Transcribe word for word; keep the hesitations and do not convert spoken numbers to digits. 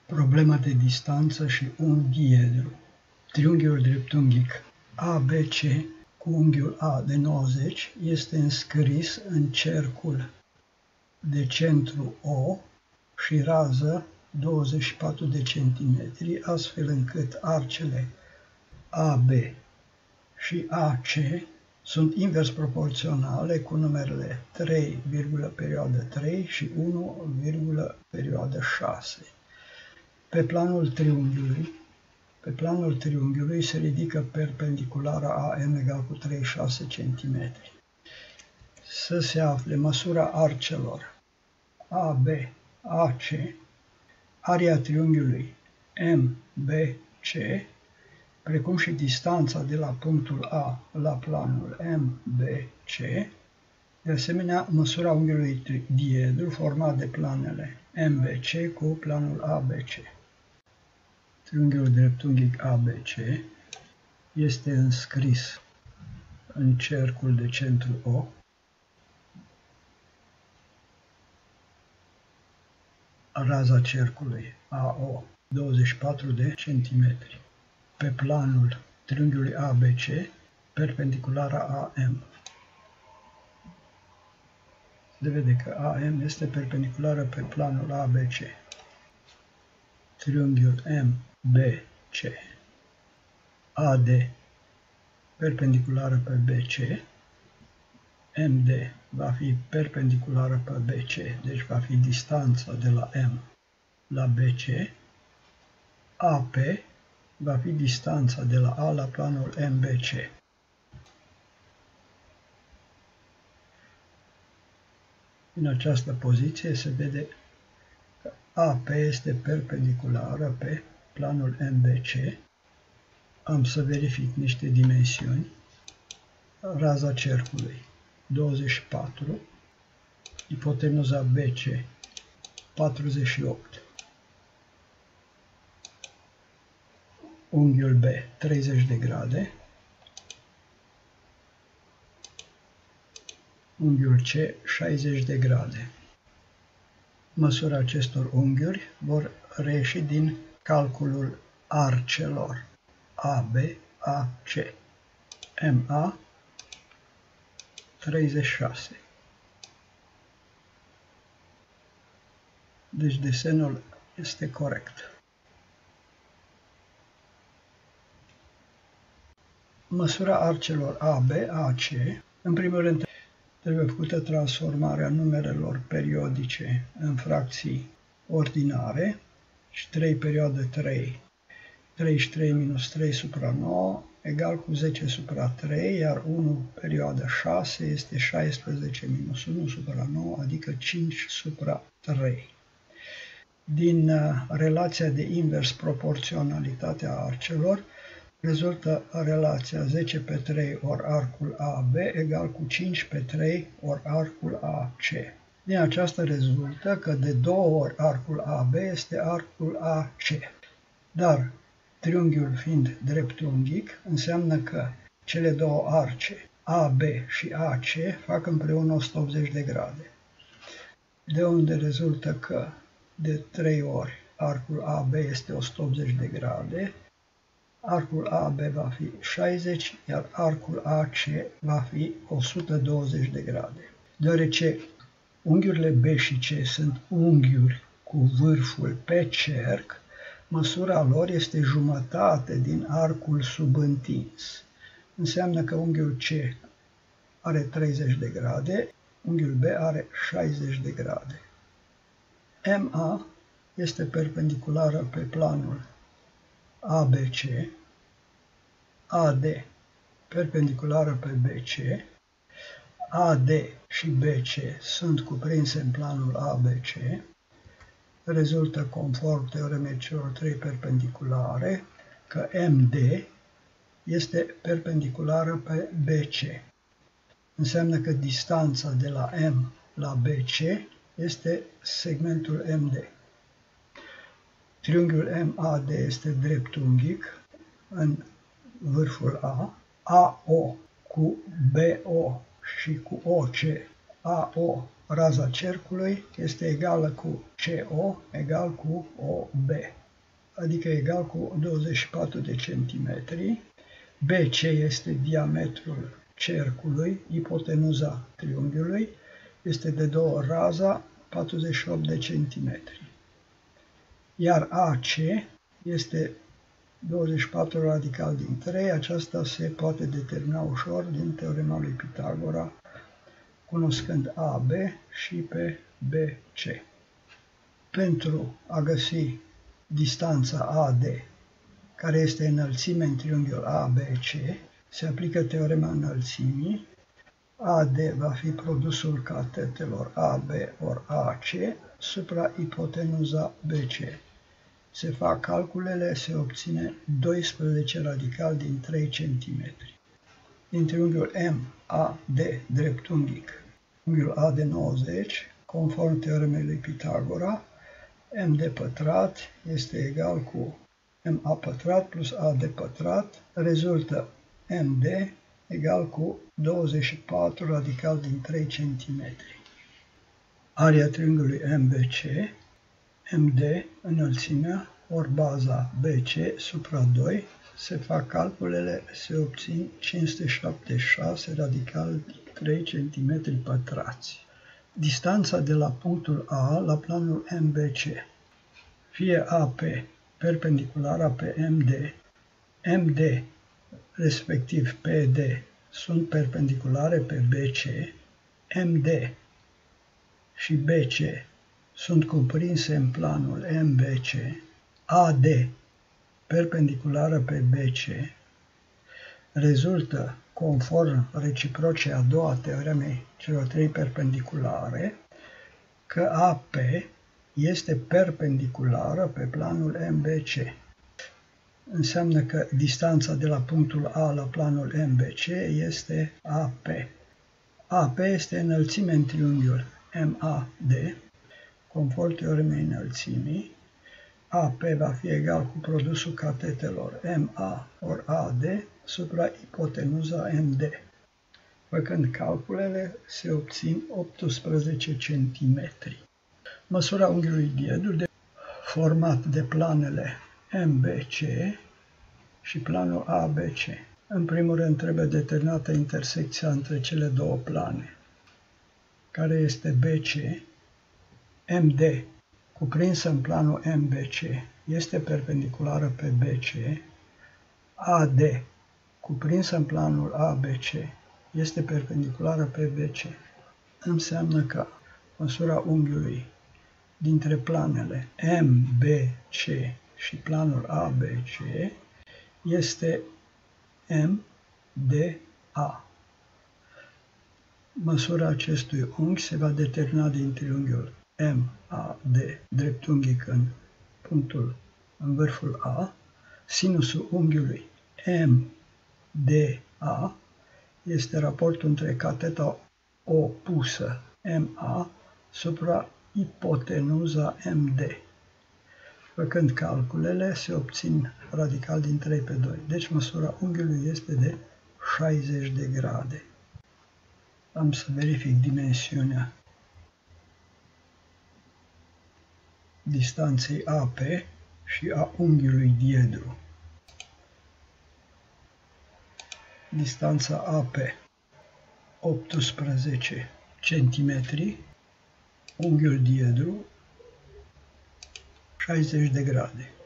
Problema de distanță și un diedru. Triunghiul dreptunghic A B C cu unghiul A de nouăzeci este înscris în cercul de centru O și rază douăzeci și patru de centimetri, astfel încât arcele A B și A C sunt invers proporționale cu numerele trei, perioadă trei și unu, perioadă șase. Pe planul triunghiului, pe planul triunghiului se ridică perpendiculara A M egal cu treizeci și șase centimetri. Să se afle măsura arcelor A B A C, area triunghiului M B C, precum și distanța de la punctul A la planul M B C, de asemenea măsura unghiului diedru format de planele M B C cu planul A B C. Triunghiul dreptunghic A B C este înscris în cercul de centru O, raza cercului A O douăzeci și patru de centimetri. Pe planul triunghiului A B C, perpendiculara A M. Se vede că A M este perpendiculară pe planul A B C. Triunghiul M B C, A D perpendiculară pe B C, M D va fi perpendiculară pe B C, deci va fi distanța de la M la B C, A P va fi distanța de la A la planul M B C. În această poziție se vede că A P este perpendiculară pe planul M B C. Am să verific niște dimensiuni. Raza cercului douăzeci și patru, ipotenuza B C patruzeci și opt, unghiul B treizeci de grade, unghiul C șaizeci de grade. Măsura acestor unghiuri vor reieși din calculul arcelor A B A C. M A treizeci și șase. Deci desenul este corect. Măsura arcelor A B A C, în primul rând, trebuie făcută transformarea numerelor periodice în fracții ordinare și trei perioadă trei, treizeci și trei minus trei supra nouă egal cu zece supra trei, iar unu perioadă șase este șaisprezece minus unu supra nouă, adică cinci supra trei. Din relația de invers proporționalitate a arcelor, rezultă relația zece pe trei ori arcul A B egal cu cinci pe trei ori arcul A C. Din aceasta rezultă că de două ori arcul A B este arcul A C. Dar triunghiul fiind dreptunghic, înseamnă că cele două arce A B și A C fac împreună o sută optzeci de grade. De unde rezultă că de trei ori arcul A B este o sută optzeci de grade, arcul A B va fi șaizeci, iar arcul A C va fi o sută douăzeci de grade. Deoarece unghiurile B și C sunt unghiuri cu vârful pe cerc, măsura lor este jumătate din arcul subîntins. Înseamnă că unghiul C are treizeci de grade, unghiul B are șaizeci de grade. M A este perpendiculară pe planul A B C, A D perpendiculară pe B C, A D și B C sunt cuprinse în planul A B C, rezultă conform teoremei celor trei perpendiculare că M D este perpendiculară pe B C. Înseamnă că distanța de la M la B C este segmentul M D. Triunghiul M A D este dreptunghic în vârful A, A O cu B O și cu O C A O, raza cercului, este egală cu C O egal cu O B, adică egal cu douăzeci și patru de centimetri. B C este diametrul cercului, ipotenuza triunghiului, este de două ori raza, patruzeci și opt de centimetri. Iar A C este douăzeci și patru radical din trei, aceasta se poate determina ușor din teorema lui Pitagora, cunoscând A B și pe B C. Pentru a găsi distanța A D, care este înălțime în triunghiul A B C, se aplică teorema înălțimii. A D va fi produsul catetelor A B ori A C supra ipotenuza B C. Se fac calculele, se obține doisprezece radical din trei centimetri. Din triunghiul M A D dreptunghic, unghiul A D nouăzeci, conform teoremei lui Pitagora, M D pătrat este egal cu M A pătrat plus A D pătrat, rezultă M D egal cu douăzeci și patru radical din trei centimetri. Aria triunghiului M B C, M D, înălțimea, ori baza B C supra doi, se fac calculele, se obțin cinci sute șaptezeci și șase radical din trei centimetri pătrați. Distanța de la punctul A la planul M B C, fie A P perpendiculară pe M D, M D respectiv P D sunt perpendiculare pe B C, M D și B C sunt cuprinse în planul M B C, A D perpendiculară pe B C, rezultă, conform reciprocei a doua teoremei celor trei perpendiculare, că A P este perpendiculară pe planul M B C. Înseamnă că distanța de la punctul A la planul M B C este A P. A P este înălțime în triunghiul M A D, conform teoremei înălțimii. A P va fi egal cu produsul catetelor M A ori A D supra ipotenuza M D. Făcând calculele, se obțin optsprezece centimetri. Măsura unghiului diedru, de, format de planele M B C și planul A B C. În primul rând trebuie determinată intersecția între cele două plane, care este B C. M D, cuprinsă în planul M B C, este perpendiculară pe B C. A D, cuprinsă în planul A B C, este perpendiculară pe B C. Înseamnă că măsura unghiului dintre planele M B C și planul A B C este M D A. Măsura acestui unghi se va determina din triunghiul M A D dreptunghic în punctul, în vârful A. Sinusul unghiului M D A este raportul între cateta opusă M A supra ipotenuza M D. Făcând calculele, se obțin radical din trei pe doi. Deci măsura unghiului este de șaizeci de grade. Am să verific dimensiunea distanței A P și a unghiului diedru. Distanța A P optsprezece centimetri, unghiul diedru șaizeci de grade.